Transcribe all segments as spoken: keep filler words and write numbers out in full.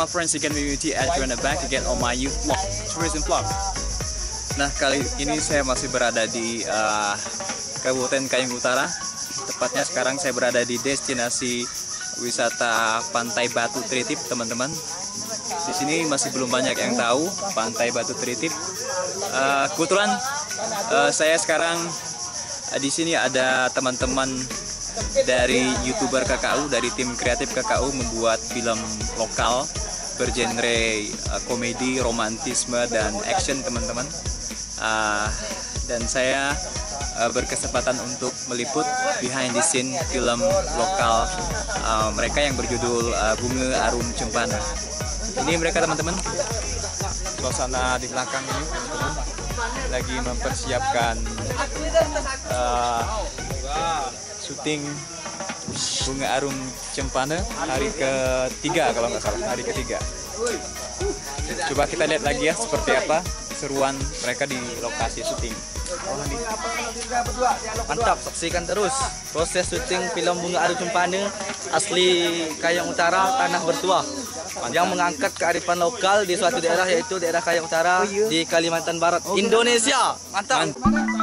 my friends, again with me at Joanna back again on my youth vlog, tourism vlog. Nah, kali ini saya masih berada di uh, Kabupaten Kayong Utara. Tepatnya sekarang saya berada di destinasi wisata Pantai Batu Tritip, teman-teman. Di sini masih belum banyak yang tahu Pantai Batu Tritip. Uh, kebetulan uh, saya sekarang uh, di sini ada teman-teman dari YouTuber K K U, dari tim kreatif K K U membuat film lokal bergenre uh, komedi, romantisme, dan action, teman-teman. Uh, dan saya uh, berkesempatan untuk meliput behind the scene film lokal uh, mereka yang berjudul uh, Bunga Arum Cempana. Ini mereka, teman-teman. Suasana di belakang ini, teman-teman, lagi mempersiapkan uh, syuting Bunga Arum Cempana hari ketiga, kalau nggak salah, hari ketiga. Coba kita lihat lagi ya seperti apa seruan mereka di lokasi syuting. Mantap, saksikan terus proses syuting film Bunga Arum Cempana asli Kayong Utara, tanah bertuah, yang mengangkat kearifan lokal di suatu daerah, yaitu daerah Kayong Utara di Kalimantan Barat, Indonesia. Mantap.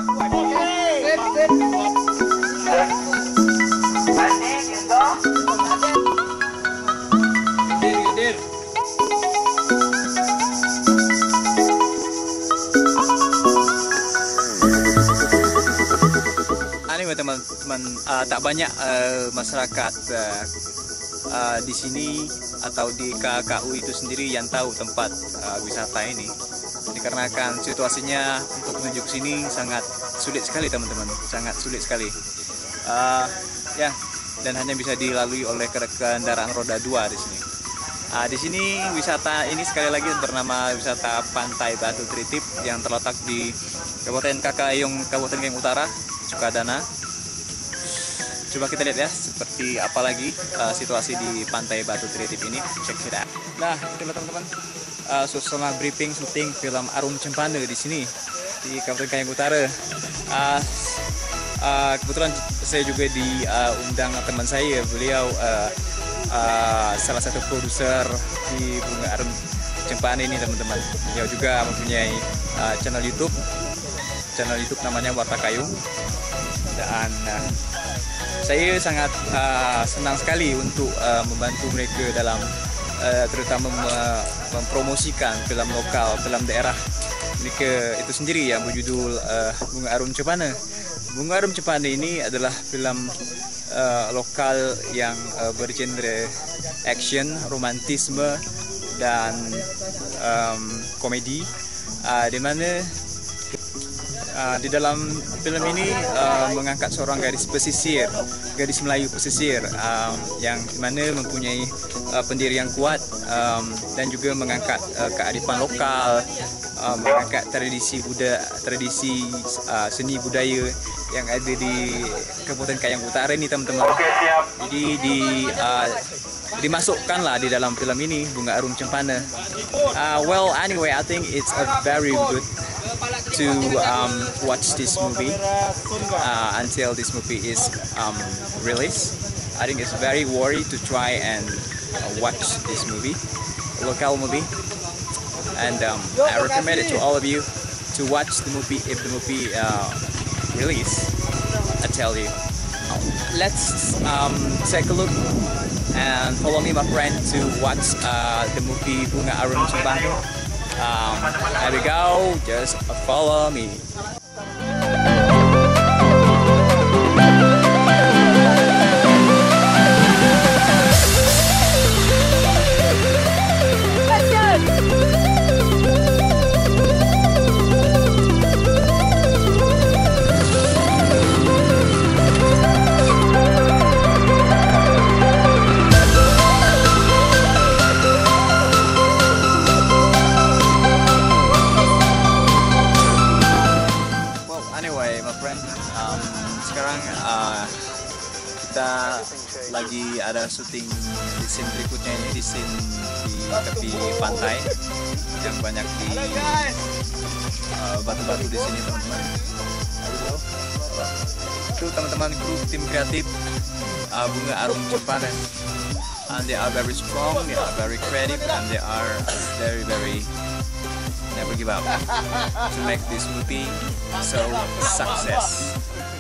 Anyway, teman-teman, uh, tak banyak uh, masyarakat uh, uh, di sini atau di K K U itu sendiri yang tahu tempat uh, wisata ini, dikarenakan situasinya untuk menuju ke sini sangat sulit sekali, teman-teman, sangat sulit sekali. Uh, ya, dan hanya bisa dilalui oleh kendaraan roda dua di sini. Uh, di sini wisata ini sekali lagi bernama wisata Pantai Batu Tritip yang terletak di Kabupaten Kakayong, Kabupaten Kayong Utara, Sukadana. Coba kita lihat ya seperti apa lagi uh, situasi di Pantai Batu Tritip ini. Check it out. Nah, itulah, teman-teman, uh, suasana briefing syuting film Arum Cempana di sini di Kabupaten Kayong Utara. Uh, uh, kebetulan saya juga diundang uh, teman saya, beliau uh, uh, salah satu produser di Bunga Arum Cempana ini, teman-teman. Beliau juga mempunyai uh, channel YouTube, channel YouTube namanya Warta Kayung. Dan uh, saya sangat uh, senang sekali untuk uh, membantu mereka dalam uh, terutama mem mempromosikan film lokal, film daerah mereka itu sendiri yang berjudul uh, Bunga Arum Cempana. Bunga Arum Cempana ini adalah film uh, lokal yang uh, bergenre action, romantisme, dan um, komedi, uh, di mana Uh, di dalam film ini uh, mengangkat seorang gadis pesisir, gadis Melayu pesisir, um, yang dimana mempunyai uh, pendirian kuat, um, dan juga mengangkat uh, kearifan lokal, uh, mengangkat tradisi budaya, tradisi uh, seni budaya yang ada di Kabupaten Kayong Utara ini, teman-teman. Jadi di uh, dimasukkanlah di dalam film ini Bunga Arum Cempana. Uh, well, anyway, I think it's a very good to um, watch this movie uh, until this movie is um, released. I think it's very worthy to try and uh, watch this movie, local movie, and um, I recommend it to all of you to watch the movie if the movie uh, release. I tell you, let's um, take a look and follow me, my friend, to watch uh, the movie Bunga Arum Cempana. Um, there we go, just follow me. Kita lagi ada syuting di scene berikutnya ini, di scene di tepi pantai yang banyak di batu-batu uh, di sini, teman-teman. Itu teman-teman kru tim kreatif uh, Bunga Arum Cempana. and they are very strong, they are very creative, and they are very very never give up to make this movie so success.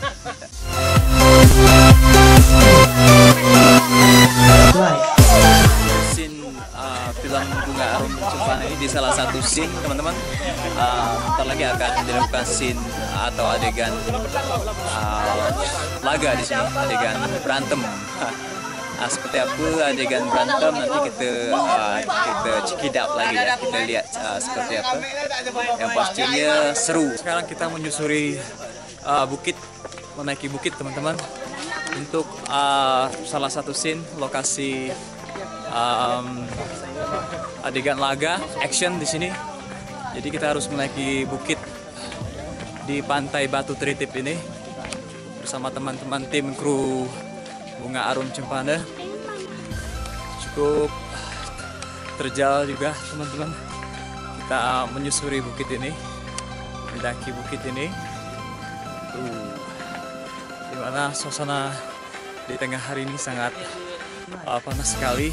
Scene uh, film Bunga Arum Cempana ini di salah satu scene teman-teman, uh, ntar lagi akan dilakukan scene atau adegan uh, laga di sini, adegan berantem. Nah, seperti apa adegan berantem nanti kita uh, kita cekidap lagi ya, kita lihat uh, seperti apa. Yang pastinya seru. Sekarang kita menyusuri uh, bukit, menaiki bukit teman-teman, untuk uh, salah satu scene lokasi um, adegan laga action di sini. Jadi kita harus menaiki bukit di pantai Batu Tritip ini bersama teman-teman tim kru Bunga Arum Cempana. Cukup terjal juga teman-teman. Kita menyusuri bukit ini, mendaki bukit ini. Uh, dimana suasana di tengah hari ini sangat uh, panas sekali.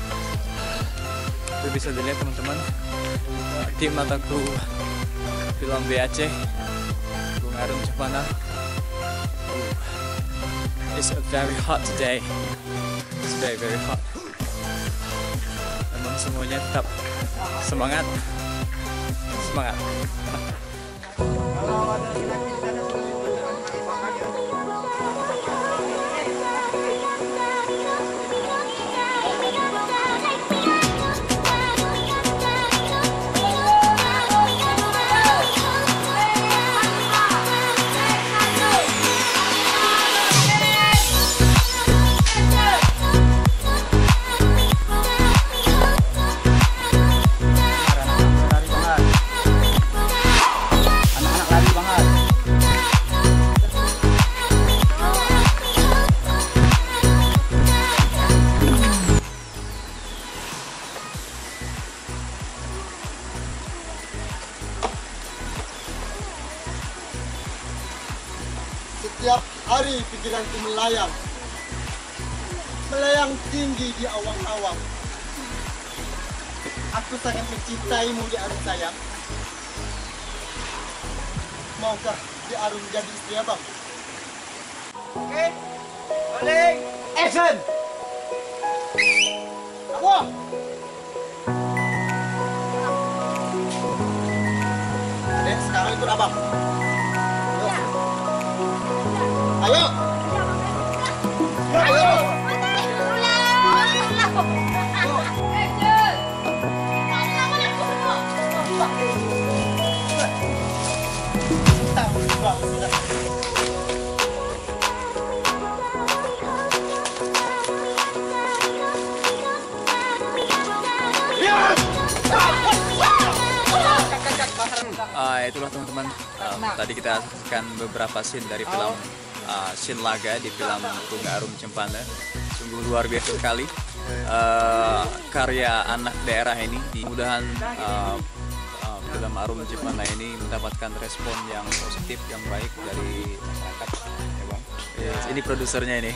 Itu bisa dilihat teman-teman. Tim atau kru film B A C Bunga Arum Cempana. Uh, It's very hot today. It's very very hot. Memang semuanya tetap semangat, semangat. Setiap hari pikiranku melayang, melayang tinggi di awang-awang. Aku sangat mencintaimu di Arum sayang. Maukah di Arum jadi istri abang? Oke, rolling, action! Apa? Dek, sekarang ikut abang. Ayo. Ayo. Uh, itulah teman-teman, uh, tadi kita saksikan beberapa scene dari film uh, scene laga di film Bunga Arum Cempana. Sungguh luar biasa sekali uh, karya anak daerah ini. Mudah-mudahan uh, uh, film Arum Cempana ini mendapatkan respon yang positif, yang baik dari masyarakat. Ya, Bang. Yes, ini produsernya ini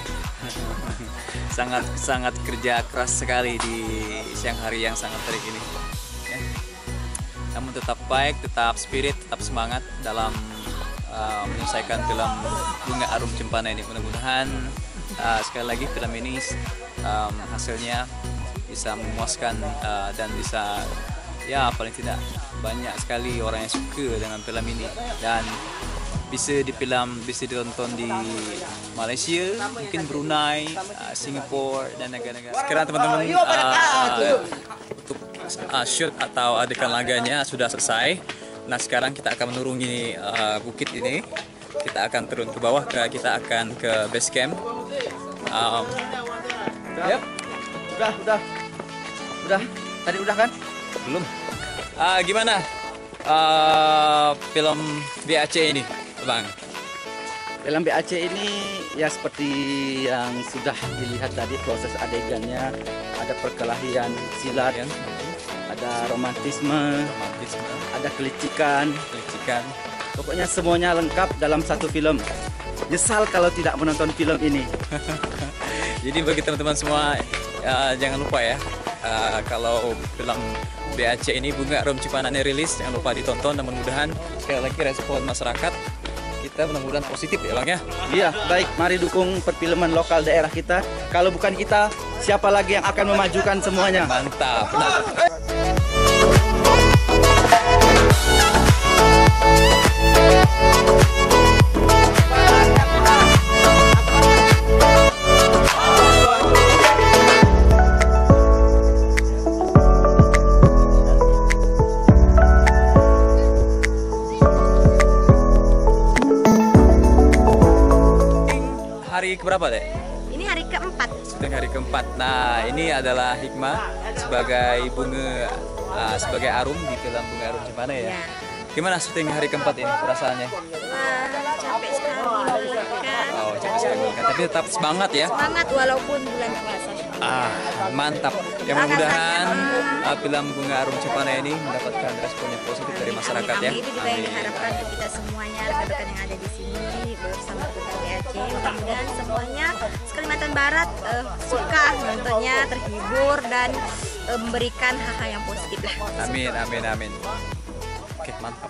sangat sangat kerja keras sekali di siang hari yang sangat terik ini. Ya. Namun tetap baik, tetap spirit, tetap semangat dalam uh, menyelesaikan film Bunga Arum Cempana ini. Mudah-mudahan uh, sekali lagi film ini um, hasilnya bisa memuaskan uh, dan bisa, ya paling tidak banyak sekali orang yang suka dengan film ini dan bisa difilm, bisa ditonton di Malaysia, mungkin Brunei, uh, Singapura dan negara-negara. Sekarang teman-teman uh, uh, untuk uh, shoot atau adegan laganya sudah selesai. Nah sekarang kita akan menuruni uh, bukit ini. Kita akan turun ke bawah, ke, kita akan ke base camp. Um, Yep. Udah, udah. Udah. Tadi udah kan? belum. Uh, gimana uh, film B A C ini, Bang? Film B A C ini ya seperti yang sudah dilihat tadi proses adegannya, ada perkelahian silat, Ya. ada romantisme, Romantisme, ada kelicikan. kelicikan. Pokoknya semuanya lengkap dalam satu film. Nyesal kalau tidak menonton film ini. Jadi bagi teman-teman semua uh, jangan lupa ya, uh, kalau film B A C ini Bunga Arum Cipanane rilis, jangan lupa ditonton dan mudah-mudahan sekali lagi respon masyarakat kita mudah-mudahan positif ya Bang ya. Iya, baik. Mari dukung perfilman lokal daerah kita. Kalau bukan kita, siapa lagi yang akan memajukan semuanya? Mantap. Hari keberapa deh? Ini hari keempat. Syuting hari keempat. Nah, ini adalah Hikmah sebagai bunga, uh, sebagai Arum di film Bunga Arum Cipanane ya. Ya. Gimana syuting hari keempat ini perasaannya? Wah, capek sekali, melelahkan. Oh, capek sekali kan. Tapi tetap semangat ya. Semangat walaupun bulan puasa. Ah, mantap. Ya mudah-mudahan uh, film Bunga Arum Cipanane ini mendapatkan respon yang positif dari masyarakat ya. Amin. Itu juga yang diharapkan untuk kita semuanya, rekan-rekan yang ada di sini bersama Bunga B A C. Mudah-mudahan semuanya Kalimantan Barat eh, suka nontonnya, terhibur dan eh, memberikan hal-hal yang positif lah. Amin, amin, amin. Oke, mantap.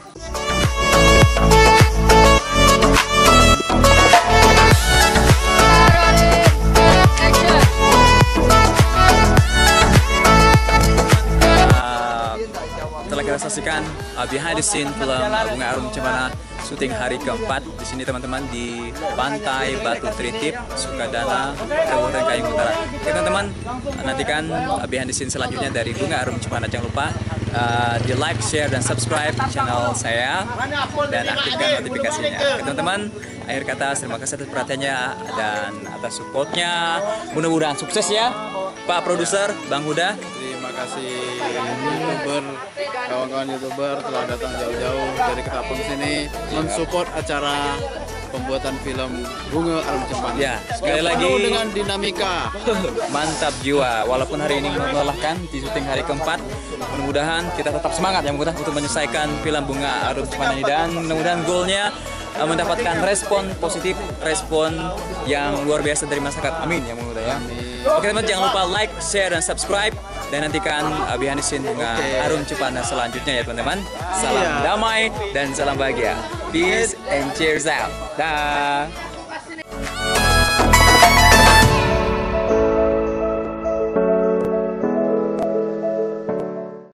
Telah kita saksikan uh, behind the scene film Bunga Arum Cipanane syuting hari keempat di sini teman-teman di Pantai Batu Tritip, Sukadana, Kabupaten Kayong Utara. Oke teman-teman, nantikan uh, behind the scene selanjutnya dari Bunga Arum Cipanane. Jangan lupa uh, di like, share, dan subscribe channel saya dan aktifkan notifikasinya. Oke teman-teman, akhir kata terima kasih atas perhatiannya dan atas supportnya. Mudah-mudahan sukses ya Pak Produser Bang Huda. Terima kasih YouTuber, kawan-kawan YouTuber telah datang jauh-jauh dari Ketapang sini mensupport acara pembuatan film Bunga Arum Cipanane. Ya, sekali Yang lagi penuh dengan dinamika. Mantap jiwa. Walaupun hari ini melelahkan di syuting hari keempat, mudah-mudahan kita tetap semangat ya mudah untuk menyelesaikan film Bunga Arum Cipanane dan mudah-mudahan goalnya uh, mendapatkan respon positif, respon yang luar biasa dari masyarakat. Amin ya mudah ya. Oke teman, jangan lupa like, share, dan subscribe dan nantikan uh, behind the scene Bunga Arum Cipanane selanjutnya ya teman-teman. Salam damai dan salam bahagia. Peace and cheers out. Dah.